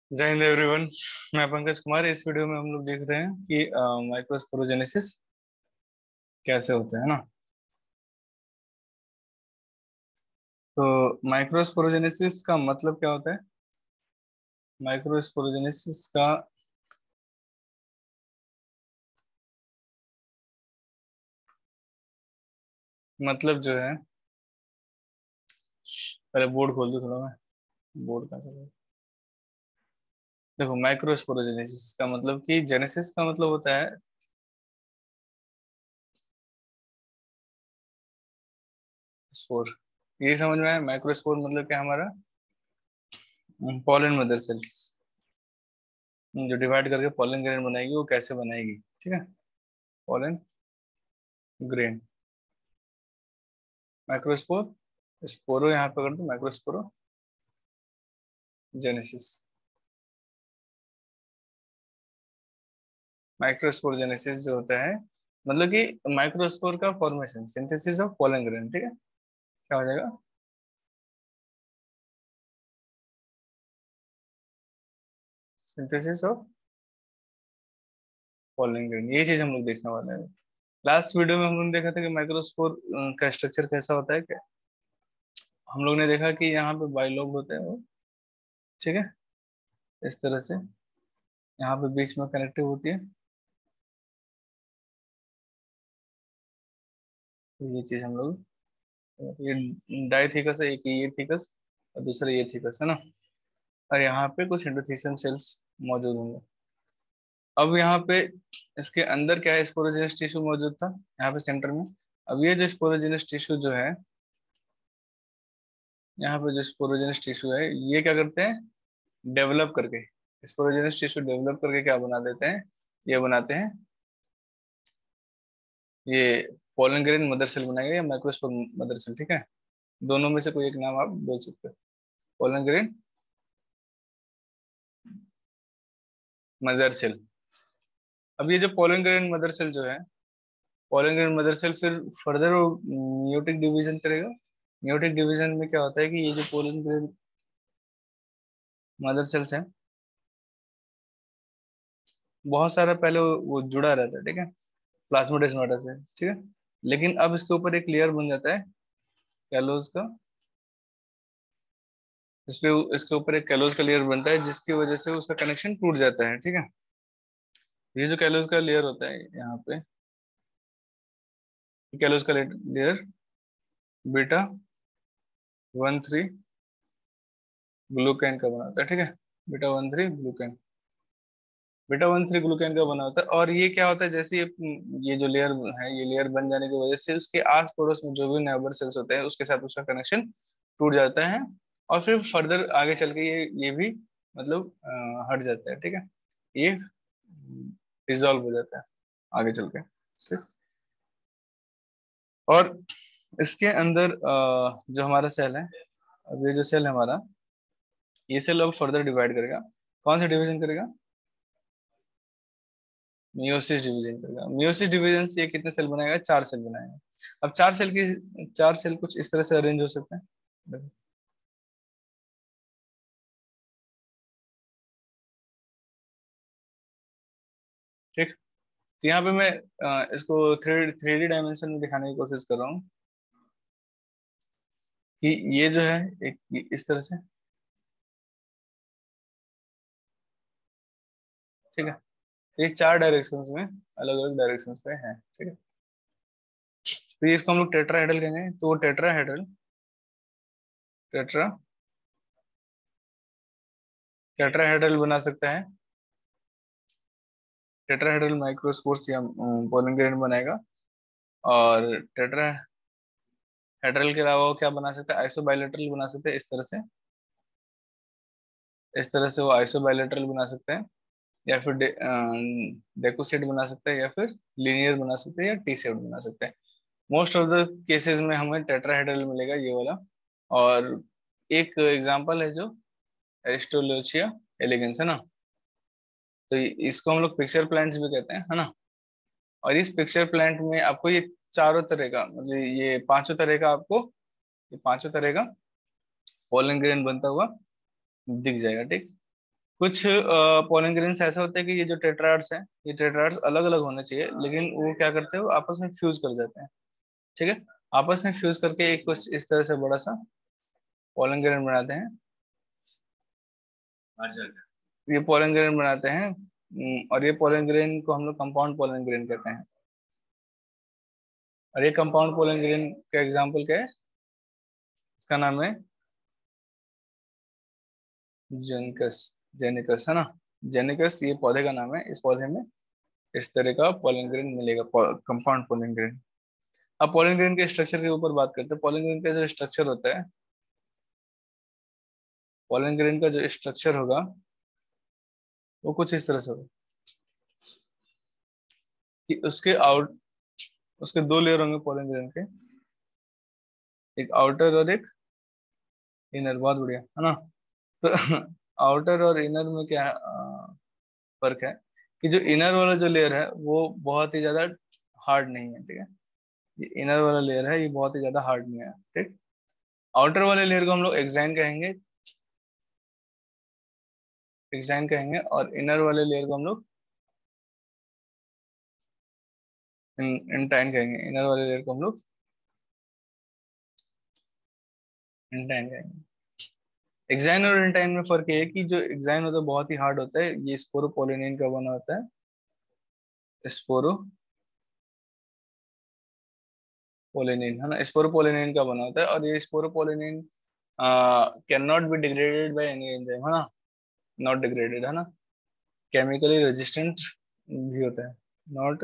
जय हिंद एवरीवन। मैं पंकज कुमार। इस वीडियो में हम लोग देख रहे हैं कि माइक्रोस्पोरोजेनेसिस कैसे होता है ना। तो माइक्रोस्पोरोजेनेसिस का मतलब क्या होता है? माइक्रोस्पोरोजेनेसिस का मतलब जो है, पहले बोर्ड खोल दो थोड़ा। मैं बोर्ड का चलो देखो, माइक्रोस्पोरोजेनेसिस का मतलब कि जेनेसिस का मतलब होता है स्पोर। ये समझ में आया? माइक्रोस्पोर मतलब क्या हमारा पॉलन मदर सेल्स जो डिवाइड करके पॉलन ग्रेन बनाएगी, वो कैसे बनाएगी? ठीक है, पॉलन ग्रेन। माइक्रोस्पोर, स्पोरो यहाँ पे कर दो, माइक्रोस्पोरो जेनेसिस। माइक्रोस्पोर जेनेसिस जो होता है मतलब कि माइक्रोस्पोर का formation, synthesis of pollen grain. ठीक है, क्या हो जाएगा? सिंथेसिस ऑफ पोलन ग्रेन, ये चीज हम लोग देखने वाले हैं। लास्ट वीडियो में हम लोगों ने देखा था कि माइक्रोस्पोर का स्ट्रक्चर कैसा होता है। क्या हम लोग ने देखा कि यहाँ पे बाइलोब होते हैं वो, ठीक है, इस तरह से यहाँ पे बीच में कनेक्टिव होती है। तो ये चीज हम लोग, ये डाइथिकस है, एक ये थिकस और दूसरा ये थिकस है ना। और यहाँ पे कुछ एंडोथेलियम सेल्स मौजूद होंगे। अब यहाँ पे इसके अंदर क्या है, स्पोरोजेनस टिश्यू मौजूद था यहाँ पे सेंटर में। अब ये जो स्पोरोजेनस टिश्यू जो है, यहाँ पे जो स्पोरोजेनस टिश्यू है, ये क्या करते हैं, डेवलप करके, स्पोरोजेनस टिश्यू डेवलप करके क्या बना देते हैं, ये बनाते हैं, ये पोलन ग्रेन मदर सेल बनाएंगे या माइक्रोस्पोर मदर सेल। ठीक है, दोनों में से कोई एक नाम आप बोल सकते हो। Pollen grain mother cell. अब ये जो पोलन ग्रेन मदर सेल जो है, पोलन ग्रेन मदर सेल फिर फर्दर म्यूटिक डिवीजन करेगा। म्यूटिक डिवीजन में क्या होता है कि ये जो पोलन ग्रेन मदर सेल्स हैं, बहुत सारा पहले वो जुड़ा रहता है, ठीक है, प्लाज्मोडेस्माटा से, ठीक है। लेकिन अब इसके ऊपर एक लेयर बन जाता है कैलोज का। इस पे इसके ऊपर एक कैलोज का लेयर बनता है, जिसकी वजह से उसका कनेक्शन टूट जाता है। ठीक है, ये जो कैलोज का लेयर होता है यहाँ पे, कैलोज का लेयर बीटा 1,3 ग्लूकेन का बना होता है। ठीक है, बीटा 1,3 ग्लूकेन, बीटा 1,3 ग्लूकेन का बना होता है। और ये क्या होता है, जैसे ये जो लेयर है, ये लेयर बन जाने की वजह से उसके आस पड़ोस में जो भी नेबर सेल्स होते हैं, उसके साथ उसका कनेक्शन टूट जाता है। और फिर फर्दर आगे चल के ये भी मतलब हट जाता है। ठीक है, ये डिसॉल्व हो जाता है आगे चल के। ठीक? और इसके अंदर जो हमारा सेल है, अब ये जो सेल है हमारा, ये सेल अब फर्दर डिवाइड करेगा। कौन सा डिवीजन करेगा? मियोसिस डिवीजन करेगा। मियोसिस डिवीजन से ये कितने सेल बनाएगा? 4 सेल बनाएगा। अब 4 सेल की 4 सेल कुछ इस तरह से अरेंज हो सकते हैं, देखो। ठीक, तो यहाँ पे मैं इसको थ्री डी डायमेंशन में दिखाने की कोशिश कर रहा हूँ कि ये जो है एक इस तरह से, ठीक है, ये 4 डायरेक्शंस में, अलग अलग डायरेक्शंस पे है। ठीक है, तो ये इसको हम लोग टेट्राहेड्रल कहेंगे। तो वो टेट्राहेड्रल टेट्रा टेट्राहेड्रल बना सकता है, टेट्राहेड्रल माइक्रोस्पोर्स या पोलन ग्रेन बनाएगा। और टेट्राहेड्रल के अलावा वो क्या बना सकता है, आइसोबाइलेटरल बना सकते हैं इस तरह से। इस तरह से वो आइसोबाइलेटरल बना सकते हैं, या फिर डेकोसेट बना सकते हैं, या फिर लीनियर बना सकते हैं, या टी शेप बना सकते हैं। मोस्ट ऑफ द केसेस में हमें टेट्राहेड्रल मिलेगा, ये वाला। और एक एग्जांपल है जो एरिस्टोलोचिया एलिगेंस है ना। तो इसको हम लोग पिक्चर प्लांट्स भी कहते हैं, है ना। और इस पिक्चर प्लांट में आपको ये चारों तरह का, मतलब ये पांचों तरह का आपको, ये पांचों तरह का पोलन ग्रेन बनता हुआ दिख जाएगा। ठीक, कुछ पोलन ग्रेन्स ऐसा होता है कि ये जो टेट्राड्स हैं, ये टेट्राड्स अलग अलग होने चाहिए, लेकिन वो क्या करते हैं, वो आपस में फ्यूज कर जाते हैं। ठीक है, आपस में फ्यूज करके एक कुछ इस तरह से बड़ा सा पोलन ग्रेन बनाते हैं। अच्छा, ये पोलन ग्रेन बनाते हैं। और ये पोलन ग्रेन को हम लोग कंपाउंड पोलन ग्रेन कहते हैं। और ये कंपाउंड पोलन ग्रेन का एग्जाम्पल क्या है, इसका नाम है जेनिकस। जेनिकस है ना, जेनिकस ये पौधे का नाम है। इस पौधे में इस तरह का पोलन ग्रेन मिलेगा, कंपाउंड पोलन ग्रेन। अब पोलन ग्रेन के स्ट्रक्चर के ऊपर बात करते हैं। पोलन ग्रेन का जो स्ट्रक्चर होता है, पोलन ग्रेन का जो स्ट्रक्चर होगा वो कुछ इस तरह से होगा कि उसके दो लेयर होंगे पोलन ग्रेन के, एक आउटर और एक इनर। बहुत बढ़िया है ना। तो आउटर और इनर में क्या फर्क है कि जो इनर वाला जो लेयर है वो बहुत ही ज्यादा हार्ड नहीं है। ठीक है, ये इनर वाला लेयर है, ये बहुत ही ज्यादा हार्ड नहीं है। ठीक, आउटर वाले लेयर को हम लोग एक्साइन कहेंगे, एक्साइन कहेंगे, और इनर वाले लेयर को हम लोग इंटाइन कहेंगे। इनर वाले लेयर को हम लोग इंटाइन कहेंगे। एक्साइन और इंटाइन में फर्क ये है कि जो एक्साइन होता है बहुत ही हार्ड होता है, ये स्पोरोपोलिनिन का बना होता है। स्पोरोपोलिनिन है ना, स्पोरोपोलिनिन का बना होता है। और ये sporopollenin can not be degraded by any enzyme, है ना, नॉट डिग्रेडेड, है ना, केमिकली रेजिस्टेंट भी होता है, नॉट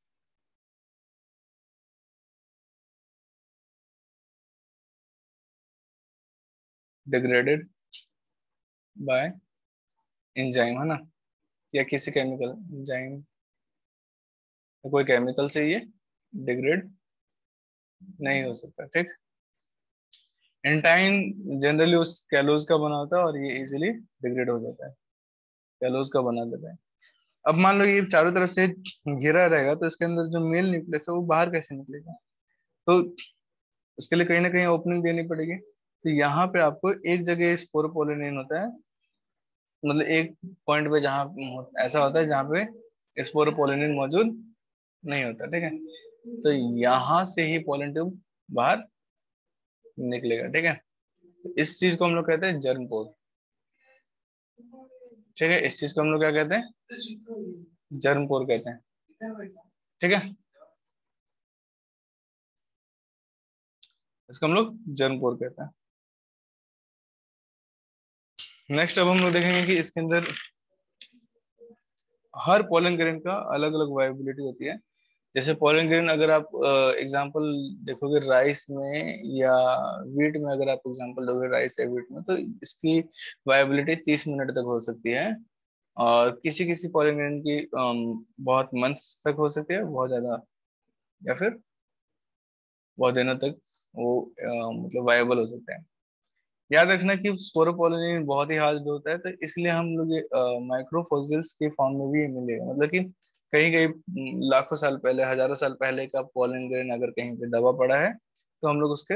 डिग्रेडेड बाय एंजाइम, है ना, या किसी केमिकल एंजाइम, कोई केमिकल से ये डिग्रेड नहीं हो सकता। ठीक, एंटाइन जनरली उस कैलोज का बना होता है और ये इजीली डिग्रेड हो जाता है, कैलोज का बना देता है। अब मान लो ये चारों तरफ से घिरा रहेगा, तो इसके अंदर जो मेल न्यूक्लियस है वो बाहर कैसे निकलेगा, तो उसके लिए कहीं ना कहीं ओपनिंग देनी पड़ेगी। तो यहाँ पे आपको एक जगह स्पोरोपोलिनेन होता है, मतलब एक पॉइंट पे जहाँ ऐसा होता है जहाँ पे स्पोरोपोलिनेन मौजूद नहीं होता। ठीक है, तो यहाँ से ही पोलन ट्यूब बाहर निकलेगा। ठीक है, तो इस चीज को हम लोग कहते हैं जर्म पोर। ठीक है, इस चीज को हम लोग क्या कहते हैं, जर्म पोर कहते हैं। ठीक है, इसको हम लोग जर्म पोर कहते हैं। नेक्स्ट अब हम लोग देखेंगे कि इसके अंदर हर पोलन ग्रेन का अलग अलग वायबिलिटी होती है। जैसे पोलन ग्रेन अगर आप एग्जांपल देखोगे राइस में या वीट में, अगर आप एग्जांपल दोगे राइस या वीट में, तो इसकी वायबिलिटी 30 मिनट तक हो सकती है। और किसी किसी पोलन ग्रेन की बहुत मंथ्स तक हो सकती है, बहुत ज्यादा, या फिर बहुत दिनों तक वो मतलब वायबल हो सकते हैं। याद रखना कि स्पोरोपोलिनेशन बहुत ही हार्ड होता है, तो इसलिए हम लोग ये माइक्रोफोसिल्स के फॉर्म में भी ये मिलेगा। मतलब कि कहीं कहीं लाखों साल पहले, हजारों साल पहले का पोलन ग्रेन अगर कहीं पे दबा पड़ा है, तो हम लोग उसके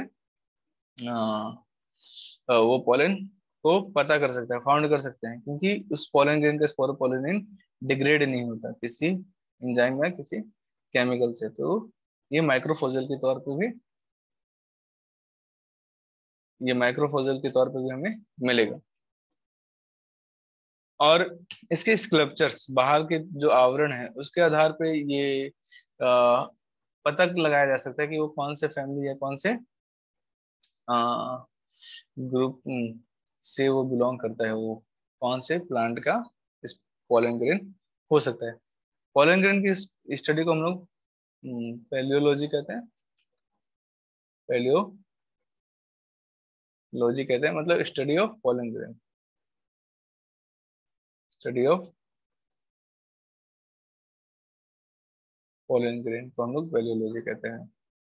वो पोलन को पता कर सकते हैं, फाउंड कर सकते हैं, क्योंकि उस पोलन ग्रेन का स्पोरोपोलिनेशन डिग्रेड नहीं होता किसी एंजाइम या किसी केमिकल से। तो ये माइक्रोफोसिल के तौर पे भी, ये माइक्रोफोसिल के तौर पे भी हमें मिलेगा। और इसके स्कल्पचर्स, बाहर के जो आवरण है उसके आधार पे ये पता लगाया जा सकता है कि वो कौन से फैमिली या कौन से ग्रुप से वो बिलोंग करता है, वो कौन से प्लांट का इस पोलन ग्रेन हो सकता है। पोलन ग्रेन की स्टडी को हम लोग पैलियोलॉजी कहते हैं। पैलियोलॉजी कहते हैं, मतलब study of pollen grain, study of pollen grain को हम लोग पैलियोलॉजी कहते हैं।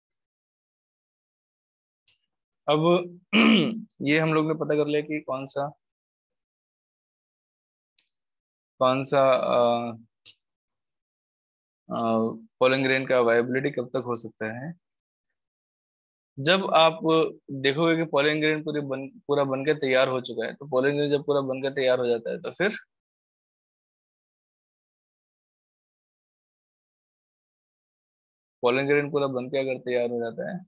अब ये हम लोग ने पता कर लिया कि कौन सा पोलन ग्रेन का वायबिलिटी कब तक हो सकता है। जब आप देखोगे कि पोलन ग्रेन पूरा बन के तैयार हो चुका है, तो पोलन ग्रेन जब पूरा बन के तैयार हो जाता है, तो फिर पोलन ग्रेन पूरा बन के अगर तैयार हो जाता है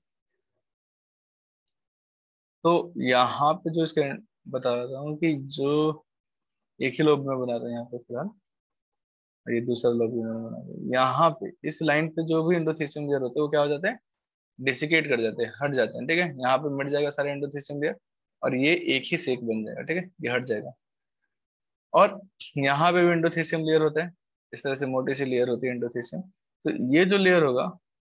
तो यहाँ पे जो इसके बता रहा हूँ कि जो एक ही लोब में बना रहे हैं यहाँ पे फिलहाल, और ये दूसरा लोब में बना रहे हैं, यहाँ पे इस लाइन पे जो भी एंडोथेलियम लेयर होते हैं वो क्या हो जाते हैं, डिसिकेट कर जाते हैं, हट जाते हैं। ठीक है, यहाँ पे मिट जाएगा सारे एंडोथेलियम लेयर और ये एक ही सेक बन जाएगा। ठीक है, ये हट जाएगा। और यहाँ पे भी एंडोथेलियम लेयर होता है, इस तरह से मोटी सी लेयर होती है एंडोथेलियम। तो ये जो लेयर होगा,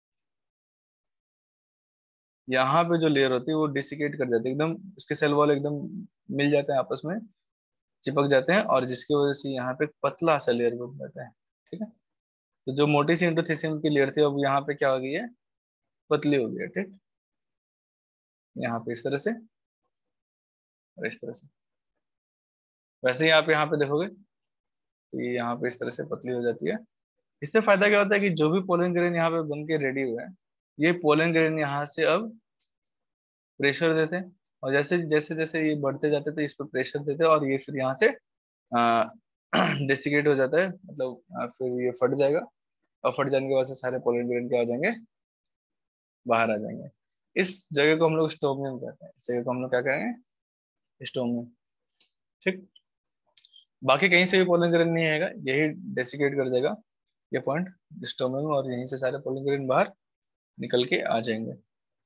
यहाँ पे जो लेयर होती है वो डिसिकेट कर जाती है एकदम, इसके सेल वॉल एकदम मिल जाते हैं आपस में, चिपक जाते हैं, और जिसकी वजह से यहाँ पे पतला सा लेयर बन जाता है। ठीक है, तो जो मोटी सी एंडोथेलियम की लेयर थी अब यहाँ पे क्या हो गई है, पतली हो गई है। ठीक, यहाँ पे इस तरह से और इस तरह से। वैसे ही आप यहाँ पे देखोगे तो ये यहाँ पे इस तरह से पतली हो जाती है। इससे फायदा क्या होता है कि जो भी पोलन ग्रेन यहाँ पे बन के रेडी हुआ है, ये पोलन ग्रेन यहाँ से अब प्रेशर देते हैं, और जैसे जैसे जैसे ये बढ़ते जाते हैं तो इस पर प्रेशर देते हैं, और ये फिर यहाँ से डिस्टिकेट हो जाता है, मतलब फिर ये फट जाएगा, और फट जाने के बाद से सारे पोलन ग्रेन क्या हो जाएंगे, बाहर आ जाएंगे। इस जगह को हम लोग स्टोमियम कहते हैं, इस जगह को हम लोग क्या कहेंगे, स्टोमियम। ठीक, बाकी कहीं से भी पोलन ग्रेन नहीं आएगा, यही डेसिकेट कर देगा ये पॉइंट स्टोमियम, और यहीं से सारे पोलन ग्रेन बाहर निकल के आ जाएंगे।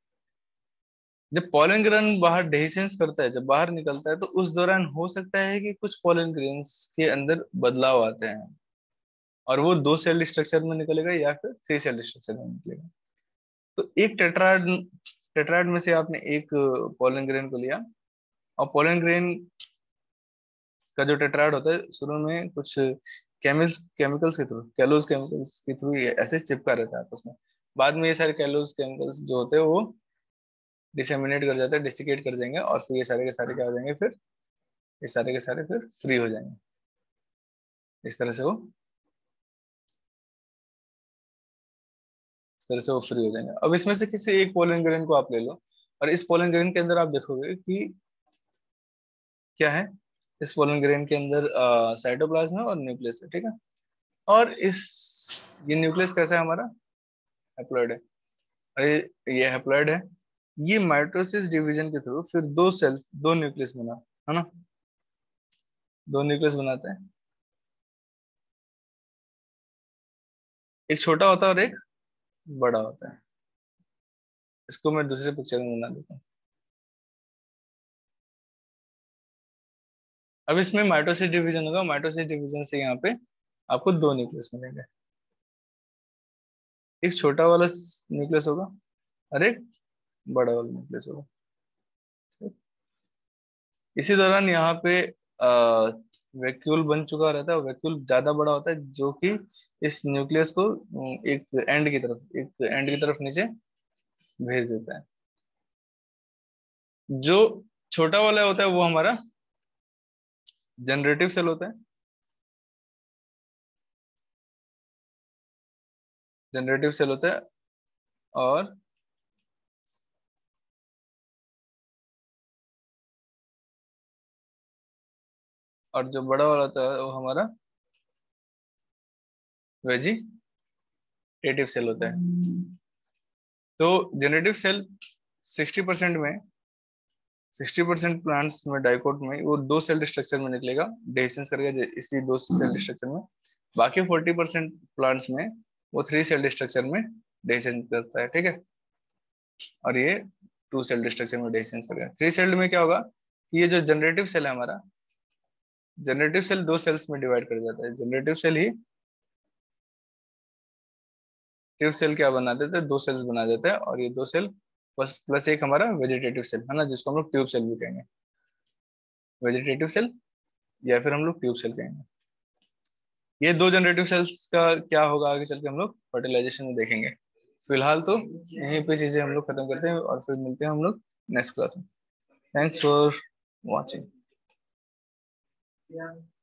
जब पोलन ग्रेन बाहर डेhiscence करता है, जब बाहर निकलता है, तो उस दौरान हो सकता है कि कुछ पोलन ग्रेन्स के अंदर बदलाव आते हैं, और वो 2 सेल स्ट्रक्चर में निकलेगा या फिर 3 सेल स्ट्रक्चर में निकलेगा। तो एक टेट्राड टेट्राड में से आपने एक पोलन ग्रेन को लिया, और पोलन ग्रेन का जो टेट्राड होता है शुरू में कुछ केमिकल्स के थ्रू, कैलोज केमिकल्स के थ्रू ऐसे चिपका रहता है आपस में। बाद में ये सारे कैलोज केमिकल्स जो होते हैं वो डिसेमिनेट कर जाते हैं, डिसिकेट कर जाएंगे, और फिर ये सारे के सारे क्या हो जाएंगे, फिर ये सारे के सारे फिर फ्री हो जाएंगे। इस तरह से वो इस तरह से वो फ्री हो जाएंगे। अब इसमें से किसी एक पोलन ग्रेन को आप ले लो, और इस पोलन ग्रेन के अंदर आप देखोगे कि क्या है, इस पोलन ग्रेन के अंदर साइटोप्लाज्म है और न्यूक्लियस है। ठीक है, और इस ये न्यूक्लियस कैसा है हमारा, हैप्लॉइड है। अरे ये हैप्लॉइड है, ये माइटोसिस डिवीजन के थ्रू फिर 2 सेल्स 2 न्यूक्लियस बना, है ना, 2 न्यूक्लियस बनाते हैं, एक छोटा होता है और एक बड़ा होता है। इसको मैं दूसरे पिक्चर में बना देता हूँ। अब इसमें माइटोसिस डिवीजन होगा, माइटोसिस डिवीजन से यहाँ पे आपको 2 न्यूक्लियस मिलेंगे, एक छोटा वाला न्यूक्लियस होगा और एक बड़ा वाला न्यूक्लियस होगा। इसी दौरान यहाँ पे वैक्यूल बन चुका रहता है, वैक्यूल ज्यादा बड़ा होता है जो कि इस न्यूक्लियस को एक एंड की तरफ नीचे भेज देता है। जो छोटा वाला होता है वो हमारा जनरेटिव सेल होता है, जनरेटिव सेल होता है। और जो बड़ा वाला होता है वो हमारा वेजिटेटिव सेल होता है। तो जनरेटिव सेल 60% में 60% प्लांट्स में डाइकोट में वो 2 सेल स्ट्रक्चर में निकलेगा, डेhiscence करके इसी 2 सेल स्ट्रक्चर में। बाकी 40% प्लांट्स में वो 3 सेल स्ट्रक्चर में डेhiscence करता है। ठीक है, और ये 2 सेल स्ट्रक्चर में डेhiscence करेगा। 3 सेल में क्या होगा कि ये जो जनरेटिव सेल है हमारा, जनरेटिव सेल 2 सेल्स में डिवाइड कर जाता है। जनरेटिव सेल ही ट्यूब सेल क्या बना देते हैं, 2 सेल्स बना देते हैं, और ये 2 सेल प्लस प्लस एक हमारा वेजिटेटिव सेल है ना, जिसको हम लोग ट्यूब सेल भी कहेंगे, वेजिटेटिव सेल या फिर हम लोग ट्यूब सेल कहेंगे। ये 2 जनरेटिव सेल्स का क्या होगा आगे चल के हम लोग फर्टिलाइजेशन में देखेंगे। फिलहाल तो यहीं पे चीजें हम लोग खत्म करते हैं, और फिर मिलते हैं हम लोग नेक्स्ट क्लास में। Thanks for watching.